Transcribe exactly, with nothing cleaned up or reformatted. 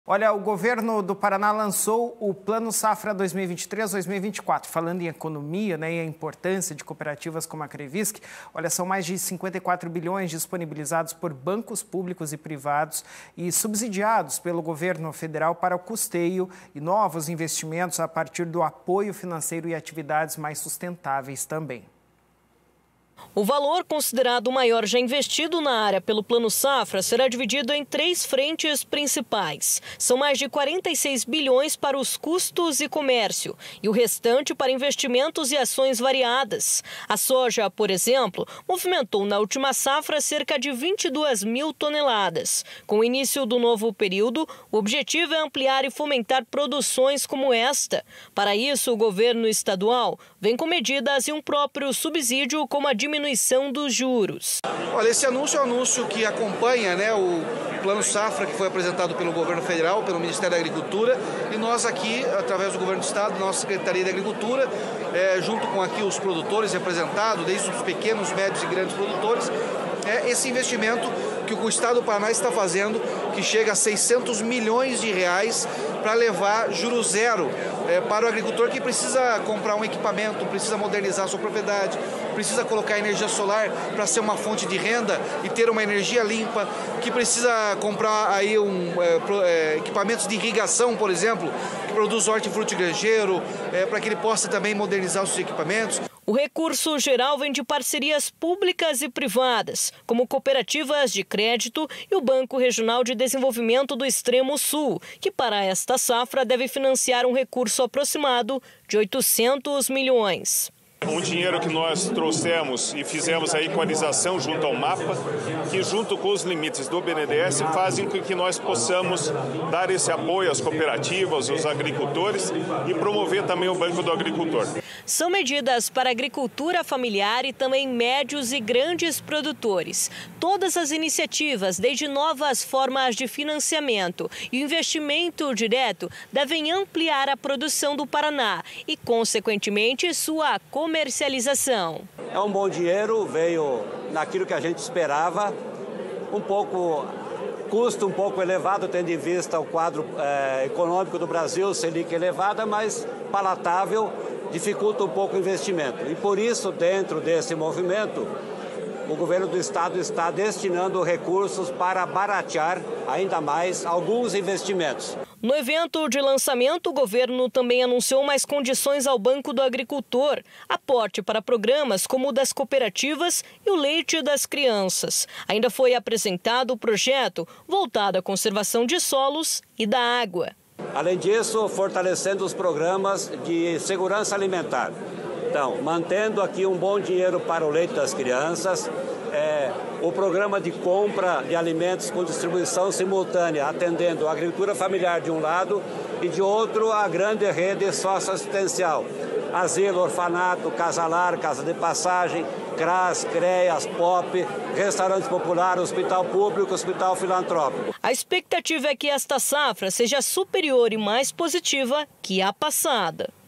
Olha, o governo do Paraná lançou o Plano Safra dois mil e vinte e três a dois mil e vinte e quatro. Falando em economia, né, e a importância de cooperativas como a Crevisc, olha, são mais de cinquenta e quatro bilhões disponibilizados por bancos públicos e privados e subsidiados pelo governo federal para o custeio e novos investimentos a partir do apoio financeiro e atividades mais sustentáveis também. O valor considerado o maior já investido na área pelo Plano Safra será dividido em três frentes principais. São mais de quarenta e seis bilhões para os custos e comércio e o restante para investimentos e ações variadas. A soja, por exemplo, movimentou na última safra cerca de vinte e duas mil toneladas. Com o início do novo período, o objetivo é ampliar e fomentar produções como esta. Para isso, o governo estadual vem com medidas e um próprio subsídio como a diminuição dos juros. Olha, esse anúncio é um anúncio que acompanha, né, o Plano Safra, que foi apresentado pelo governo federal, pelo Ministério da Agricultura, e nós aqui, através do governo do estado, nossa Secretaria de Agricultura, é, junto com aqui os produtores representados, desde os pequenos, médios e grandes produtores, é esse investimento que o estado do Paraná está fazendo, que chega a seiscentos milhões de reais para levar juros zero é, para o agricultor que precisa comprar um equipamento, precisa modernizar a sua propriedade, precisa colocar energia solar para ser uma fonte de renda e ter uma energia limpa, que precisa comprar aí um, é, equipamentos de irrigação, por exemplo, que produz hortifruti granjeiro, é, para que ele possa também modernizar os seus equipamentos. O recurso geral vem de parcerias públicas e privadas, como cooperativas de crédito e o Banco Regional de Desenvolvimento do Extremo Sul, que para esta safra deve financiar um recurso aproximado de oitocentos milhões. Um dinheiro que nós trouxemos e fizemos a equalização junto ao MAPA, que junto com os limites do B N D E S fazem com que nós possamos dar esse apoio às cooperativas, aos agricultores e promover também o Banco do Agricultor. São medidas para a agricultura familiar e também médios e grandes produtores. Todas as iniciativas, desde novas formas de financiamento e o investimento direto, devem ampliar a produção do Paraná e, consequentemente, sua comercialização. comercialização. É um bom dinheiro, veio naquilo que a gente esperava, um pouco, custo um pouco elevado, tendo em vista o quadro é, econômico do Brasil, Selic elevada, mas palatável, dificulta um pouco o investimento. E por isso, dentro desse movimento, o governo do estado está destinando recursos para baratear ainda mais alguns investimentos. No evento de lançamento, o governo também anunciou mais condições ao Banco do Agricultor, aporte para programas como o das cooperativas e o leite das crianças. Ainda foi apresentado o projeto voltado à conservação de solos e da água. Além disso, fortalecendo os programas de segurança alimentar. Então, mantendo aqui um bom dinheiro para o leite das crianças, é, o programa de compra de alimentos com distribuição simultânea, atendendo a agricultura familiar de um lado e de outro a grande rede socioassistencial. Asilo, orfanato, casa lar, casa de passagem, CRAS, CREAS, POP, restaurantes populares, hospital público, hospital filantrópico. A expectativa é que esta safra seja superior e mais positiva que a passada.